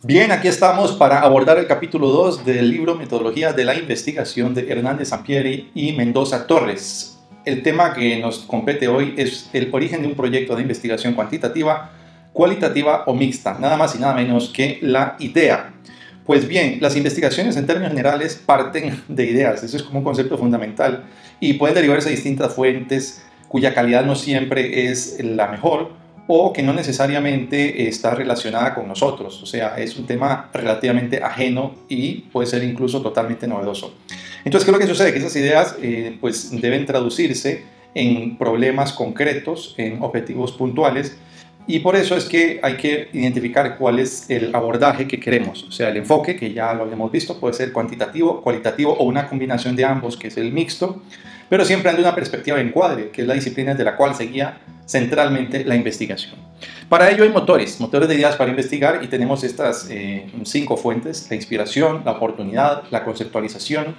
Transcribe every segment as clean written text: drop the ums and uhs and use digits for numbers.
Bien, aquí estamos para abordar el capítulo 2 del libro Metodología de la Investigación de Hernández Sampieri y Mendoza Torres. El tema que nos compete hoy es el origen de un proyecto de investigación cuantitativa, cualitativa o mixta, nada más y nada menos que la idea. Pues bien, las investigaciones en términos generales parten de ideas, eso es como un concepto fundamental, y pueden derivarse de distintas fuentes cuya calidad no siempre es la mejor, o que no necesariamente está relacionada con nosotros, o sea, es un tema relativamente ajeno y puede ser incluso totalmente novedoso. Entonces, ¿qué es lo que sucede? Que esas ideas pues deben traducirse en problemas concretos, en objetivos puntuales, y por eso es que hay que identificar cuál es el abordaje que queremos, o sea, el enfoque, que ya lo habíamos visto, puede ser cuantitativo, cualitativo o una combinación de ambos, que es el mixto, pero siempre ante una perspectiva de encuadre, que es la disciplina de la cual se guía centralmente la investigación. Para ello hay motores de ideas para investigar, y tenemos estas 5 fuentes: la inspiración, la oportunidad, la conceptualización,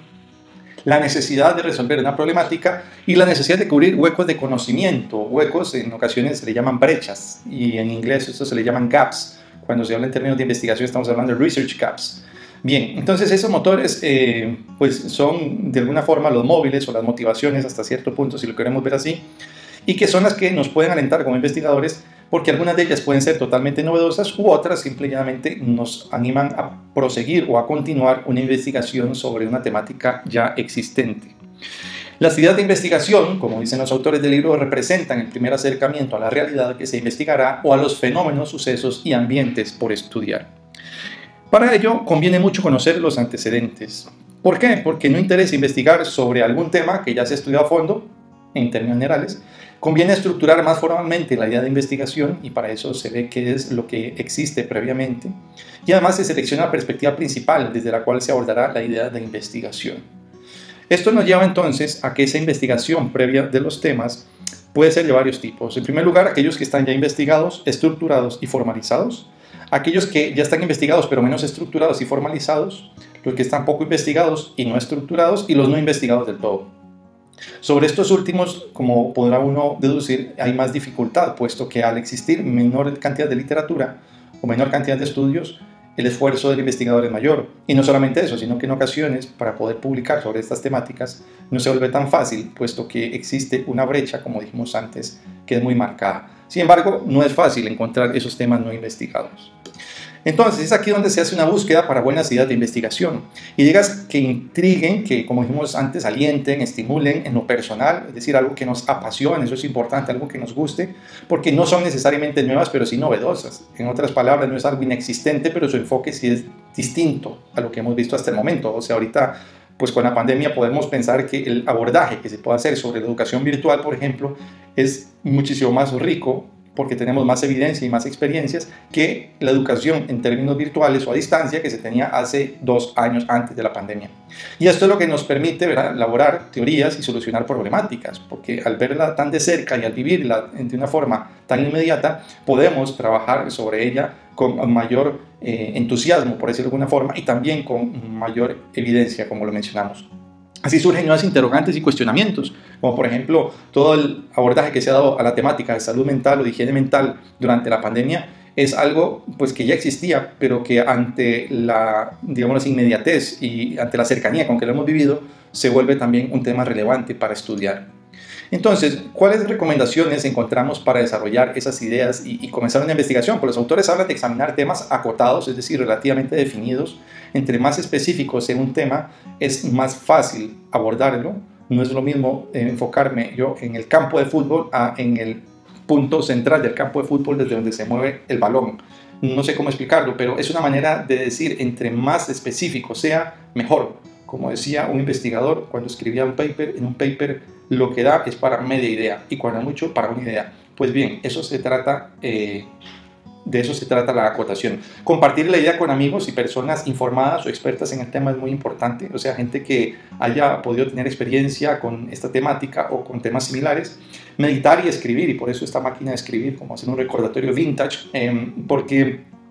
la necesidad de resolver una problemática y la necesidad de cubrir huecos de conocimiento. Huecos en ocasiones se le llaman brechas, y en inglés esto se le llaman gaps. Cuando se habla en términos de investigación estamos hablando de research gaps. Bien, entonces esos motores pues son de alguna forma los móviles o las motivaciones hasta cierto punto, si lo queremos ver así, y que son las que nos pueden alentar como investigadores, porque algunas de ellas pueden ser totalmente novedosas u otras simplemente nos animan a proseguir o a continuar una investigación sobre una temática ya existente. Las ideas de investigación, como dicen los autores del libro, representan el primer acercamiento a la realidad que se investigará o a los fenómenos, sucesos y ambientes por estudiar. Para ello conviene mucho conocer los antecedentes. ¿Por qué? Porque no interesa investigar sobre algún tema que ya se ha estudiado a fondo, en términos generales. Conviene estructurar más formalmente la idea de investigación, y para eso se ve qué es lo que existe previamente, y además se selecciona la perspectiva principal desde la cual se abordará la idea de investigación. Esto nos lleva entonces a que esa investigación previa de los temas puede ser de varios tipos. En primer lugar, aquellos que están ya investigados, estructurados y formalizados; aquellos que ya están investigados pero menos estructurados y formalizados; los que están poco investigados y no estructurados; y los no investigados del todo. Sobre estos últimos, como podrá uno deducir, hay más dificultad, puesto que al existir menor cantidad de literatura o menor cantidad de estudios, el esfuerzo del investigador es mayor. Y no solamente eso, sino que en ocasiones, para poder publicar sobre estas temáticas, no se vuelve tan fácil, puesto que existe una brecha, como dijimos antes, que es muy marcada. Sin embargo, no es fácil encontrar esos temas no investigados. Entonces es aquí donde se hace una búsqueda para buenas ideas de investigación, ideas que intriguen, que, como dijimos antes, alienten, estimulen en lo personal, es decir, algo que nos apasione, eso es importante, algo que nos guste, porque no son necesariamente nuevas, pero sí novedosas. En otras palabras, no es algo inexistente, pero su enfoque sí es distinto a lo que hemos visto hasta el momento. O sea, ahorita, pues con la pandemia podemos pensar que el abordaje que se puede hacer sobre la educación virtual, por ejemplo, es muchísimo más rico, porque tenemos más evidencia y más experiencias que la educación en términos virtuales o a distancia que se tenía hace 2 años antes de la pandemia. Y esto es lo que nos permite, ¿verdad?, elaborar teorías y solucionar problemáticas, porque al verla tan de cerca y al vivirla de una forma tan inmediata, podemos trabajar sobre ella con mayor entusiasmo, por decirlo de alguna forma, y también con mayor evidencia, como lo mencionamos. Así surgen nuevas interrogantes y cuestionamientos, como por ejemplo todo el abordaje que se ha dado a la temática de salud mental o de higiene mental durante la pandemia. Es algo pues que ya existía, pero que ante la, digamos, inmediatez y ante la cercanía con que lo hemos vivido, se vuelve también un tema relevante para estudiar. Entonces, ¿cuáles recomendaciones encontramos para desarrollar esas ideas y comenzar una investigación? Pues los autores hablan de examinar temas acotados, es decir, relativamente definidos. Entre más específicos en un tema, es más fácil abordarlo. No es lo mismo enfocarme yo en el campo de fútbol en el punto central del campo de fútbol desde donde se mueve el balón. No sé cómo explicarlo, pero es una manera de decir, entre más específico sea, mejor. Como decía un investigador cuando escribía un paper, en un paper lo que da es para media idea, y cuando mucho para una idea. Pues bien, eso se trata, de eso se trata la acotación. Compartir la idea con amigos y personas informadas o expertas en el tema es muy importante, o sea, gente que haya podido tener experiencia con esta temática o con temas similares. Meditar y escribir, y por eso esta máquina de escribir, como hacer un recordatorio vintage, porque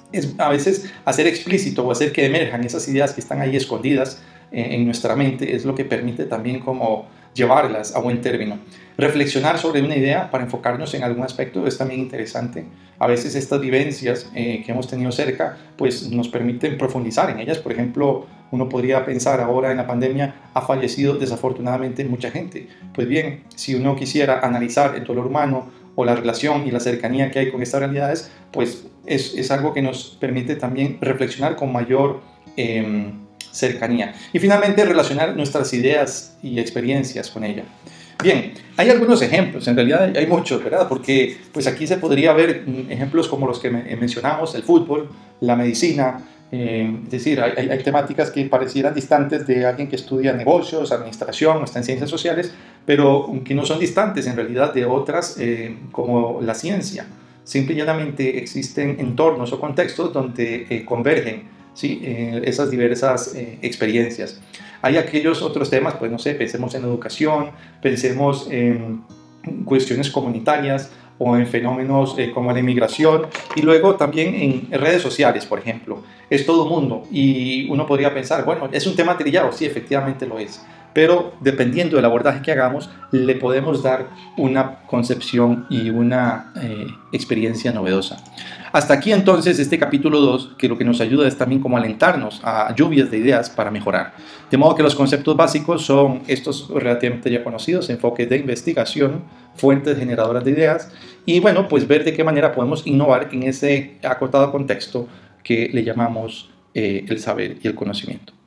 es a veces hacer explícito o hacer que emerjan esas ideas que están ahí escondidas en nuestra mente es lo que permite también como llevarlas a buen término. Reflexionar sobre una idea para enfocarnos en algún aspecto es también interesante. A veces estas vivencias que hemos tenido cerca pues nos permiten profundizar en ellas. Por ejemplo, uno podría pensar ahora en la pandemia ha fallecido desafortunadamente mucha gente. Pues bien, si uno quisiera analizar el dolor humano o la relación y la cercanía que hay con estas realidades, pues es algo que nos permite también reflexionar con mayor cercanía. Y finalmente, relacionar nuestras ideas y experiencias con ella. Bien, hay algunos ejemplos, en realidad hay muchos, ¿verdad? Porque pues aquí se podría ver ejemplos como los que mencionamos, el fútbol, la medicina, es decir, hay temáticas que parecieran distantes de alguien que estudia negocios, administración o está en ciencias sociales, pero que no son distantes en realidad de otras como la ciencia. Simple y llanamente existen entornos o contextos donde convergen, ¿sí? Esas diversas experiencias. Hay aquellos otros temas, pues no sé, pensemos en educación, pensemos en cuestiones comunitarias o en fenómenos como la inmigración y luego también en redes sociales, por ejemplo. Es todo mundo y uno podría pensar, bueno, es un tema trillado, sí, efectivamente lo es, pero dependiendo del abordaje que hagamos, le podemos dar una concepción y una experiencia novedosa. Hasta aquí entonces este capítulo 2, que lo que nos ayuda es también como alentarnos a lluvias de ideas para mejorar. De modo que los conceptos básicos son estos relativamente ya conocidos: enfoques de investigación, fuentes generadoras de ideas y bueno, pues ver de qué manera podemos innovar en ese acotado contexto que le llamamos el saber y el conocimiento.